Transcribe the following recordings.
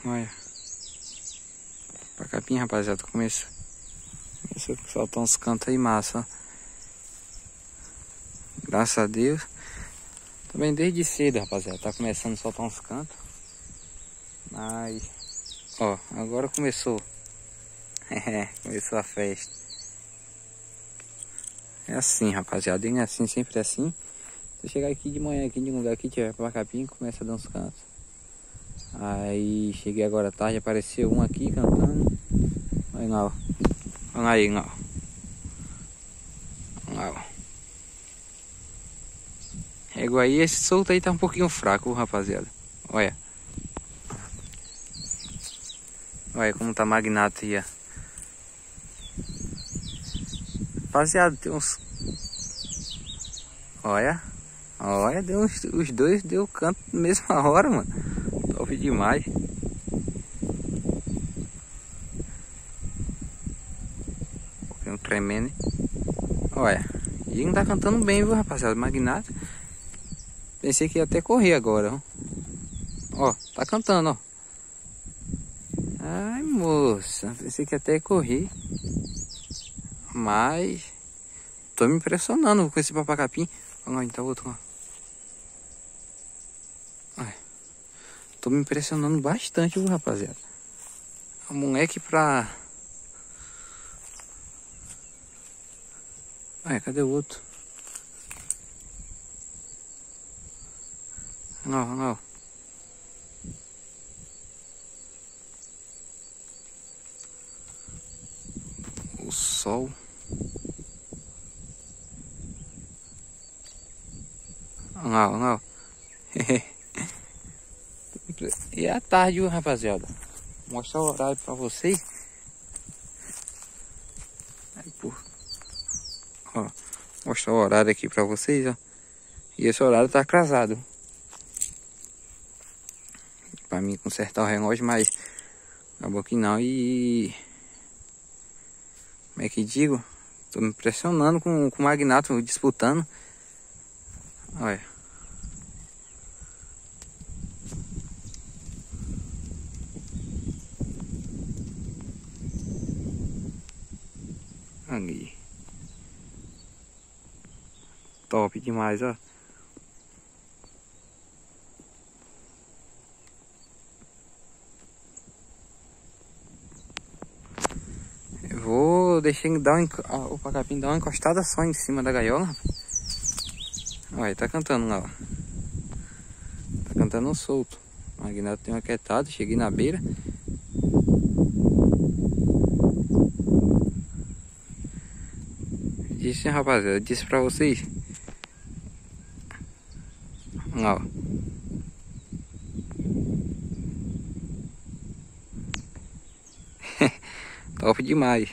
Olha. Pacapim, rapaziada, começou a soltar uns cantos aí massa, ó. Graças a Deus. Também desde cedo, rapaziada, tá começando a soltar uns cantos. Mas, ó, agora começou. Começou a festa. É assim, rapaziada, é assim, sempre assim. Se eu chegar aqui de manhã, aqui de um lugar que tiver pacapim, começa a dar uns cantos. Aí cheguei agora à tarde, apareceu um aqui cantando. Olha lá, olha aí, ó. Olha lá. Égua aí, esse solto aí tá um pouquinho fraco, rapaziada. Olha. Olha como tá magnata aí, ó. Rapaziada, tem uns... Olha. Olha, deu os dois deu canto na mesma hora, mano. Top demais. Um pouquinho tremendo, hein? Olha. E não tá cantando bem, viu, rapaziada? Magnata. Pensei que ia até correr agora, ó. Ó, tá cantando, ó. Ai, moça. Pensei que ia até correr. Mas... tô me impressionando com esse papacapim. Olha lá, então outro, ó. Olha. Tô me impressionando bastante, viu, rapaziada. O moleque pra... Olha, cadê o outro? Não, não. O sol. Não, não. E é a tarde, viu, rapaziada? Vou mostrar o horário pra vocês. Aí, ó, mostrar o horário aqui pra vocês, ó. E esse horário tá atrasado. Pra mim consertar o relógio, mas acabou que não. E como é que digo? Tô me impressionando com o Magnato disputando. Olha. Ali. Top demais, ó. Eu vou deixar ele dar o pacapim dar uma encostada só em cima da gaiola. Olha, tá cantando lá, ó. Tá cantando um solto. O Magnato tem uma quietada, cheguei na beira. Disse, rapaziada, eu disse pra vocês. Ó. Top demais.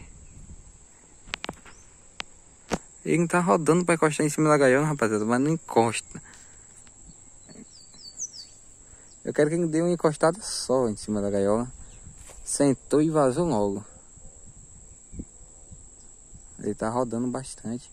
Ele não tá rodando pra encostar em cima da gaiola, rapaziada, mas não encosta. Eu quero que ele dê uma encostada só em cima da gaiola. Sentou e vazou logo. Ele tá rodando bastante.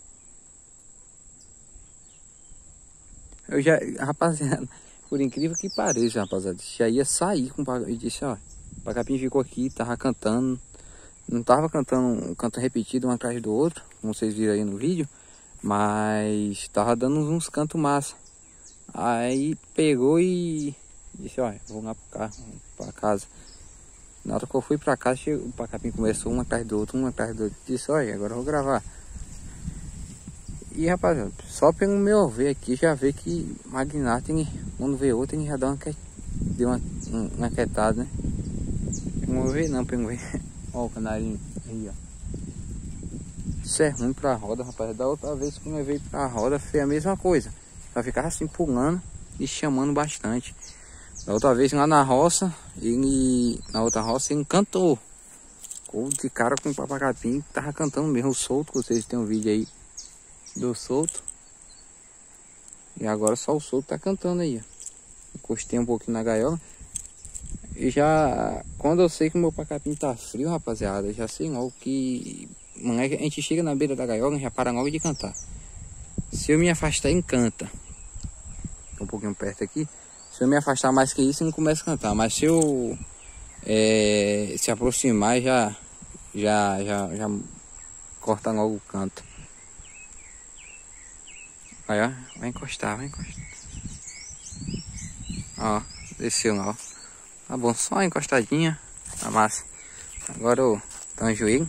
Eu já, rapaziada, por incrível que pareça, rapaziada, já ia sair com o pacapim. Eu disse, ó, o pacapim ficou aqui, tava cantando. Não tava cantando um canto repetido um atrás do outro, como vocês viram aí no vídeo. Mas tava dando uns cantos massa. Aí pegou e disse, ó, vou lá pro carro, pra casa. Na hora que eu fui pra casa, o pacapim começou um atrás do outro, Disse, olha, agora eu vou gravar. E rapaziada, só pelo meu ver aqui, já vê que Magnato, quando vê outro, ele já dá uma quietada, né? Pelo ver não, pelo ver. Ó o canarinho aí, ó. Isso é ruim pra roda, rapaziada. Da outra vez que eu veio pra roda, foi a mesma coisa. Só ficava assim pulando e chamando bastante. Da outra vez lá na roça, na outra roça, ele cantou. Ficou de cara com o papacapim, tava cantando mesmo o solto, vocês têm um vídeo aí do solto. E agora só o solto tá cantando aí, ó. Encostei um pouquinho na gaiola. E já, quando eu sei que o meu pacapim tá frio, rapaziada, eu já sei logo que a gente chega na beira da gaiola e já para logo de cantar. Se eu me afastar, ele canta. Tô um pouquinho perto aqui. Se eu me afastar mais que isso, ele não começa a cantar. Mas se eu se aproximar e já corta logo o canto. Aí, ó, vai encostar. Ó, desceu lá, ó. Tá bom, só uma encostadinha, tá massa. Agora o tanjuí.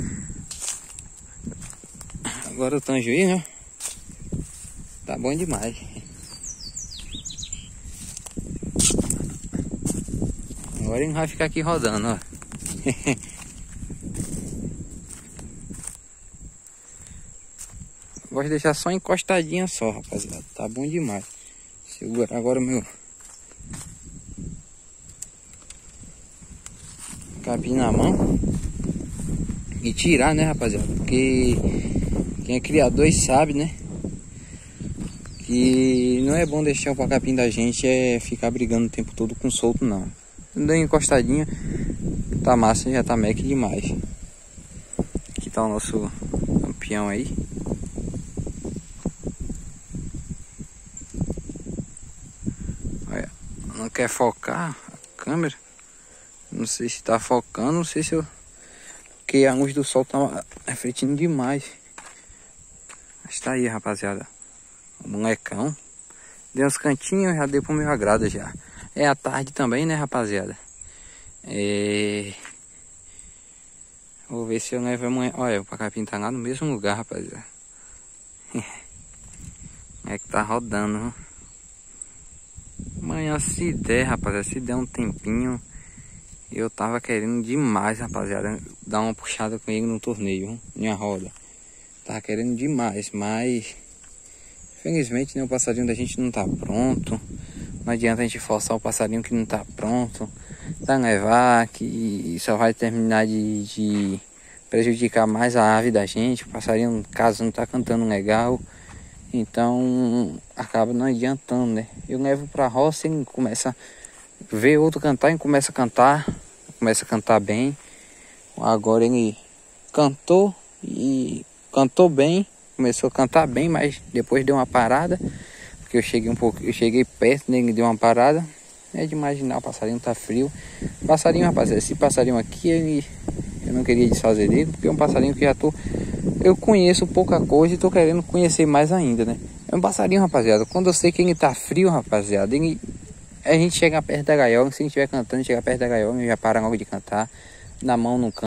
Ó. Tá bom demais. Agora ele vai ficar aqui rodando, ó. Vou deixar só encostadinha só, rapaziada. Tá bom demais. Segura agora o meu capim na mão e tirar, né, rapaziada? Porque quem é criador sabe, né, que não é bom deixar o pacapim da gente ficar brigando o tempo todo com solto, não. Dando encostadinha, tá massa, já tá mec demais. Aqui tá o nosso campeão aí. Olha, não quer focar a câmera. Não sei se tá focando, não sei se eu... Porque a luz do sol tá refletindo demais. Mas tá aí, rapaziada. O molecão. Deu uns cantinhos, já deu pro meu agrado já. É a tarde também, né, rapaziada? Vou ver se eu levo amanhã. Olha, o pacapim tá lá no mesmo lugar, rapaziada. É que tá rodando. Amanhã, se der, rapaziada, se der um tempinho, eu tava querendo demais, rapaziada, dar uma puxada com ele no torneio, minha roda. Tava querendo demais, mas infelizmente, né, o passarinho da gente não tá pronto. Não adianta a gente forçar o passarinho que não tá pronto. Tá levar, que só vai terminar de prejudicar mais a ave da gente. O passarinho, no caso, não tá cantando legal. Então acaba não adiantando, né? Eu levo pra roça e começa a ver outro cantar e começa a cantar bem. Agora ele cantou bem, começou a cantar bem, mas depois deu uma parada, porque eu cheguei perto, né, ele deu uma parada. É de imaginar, o passarinho tá frio. Passarinho, rapaziada, esse passarinho aqui, eu não queria desfazer dele, porque é um passarinho que eu conheço pouca coisa e tô querendo conhecer mais ainda, né? É um passarinho, rapaziada, quando eu sei que ele tá frio, rapaziada, a gente chega perto da gaiola, se ele estiver cantando, chega perto da gaiola, já para logo de cantar, na mão no canto.